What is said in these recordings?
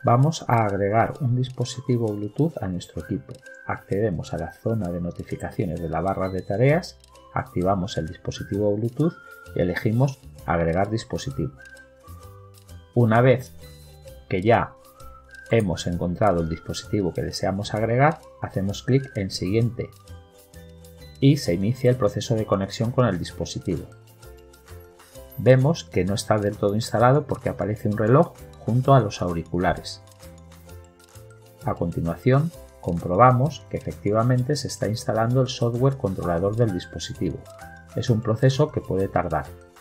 Vamos a agregar un dispositivo Bluetooth a nuestro equipo. Accedemos a la zona de notificaciones de la barra de tareas, activamos el dispositivo Bluetooth y elegimos agregar dispositivo. Una vez que ya hemos encontrado el dispositivo que deseamos agregar, hacemos clic en siguiente y se inicia el proceso de conexión con el dispositivo. Vemos que no está del todo instalado porque aparece un reloj junto a los auriculares. A continuación, comprobamos que efectivamente se está instalando el software controlador del dispositivo. Es un proceso que puede tardar.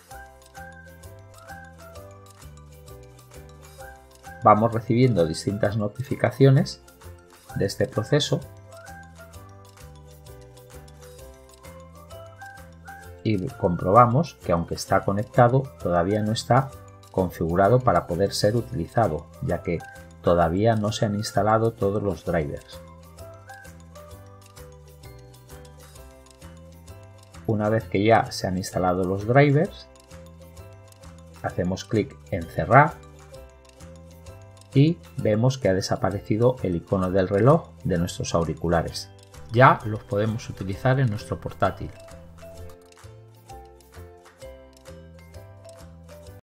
Vamos recibiendo distintas notificaciones de este proceso y comprobamos que aunque está conectado, todavía no está configurado para poder ser utilizado, ya que todavía no se han instalado todos los drivers. Una vez que ya se han instalado los drivers, hacemos clic en cerrar y vemos que ha desaparecido el icono del reloj de nuestros auriculares. Ya los podemos utilizar en nuestro portátil.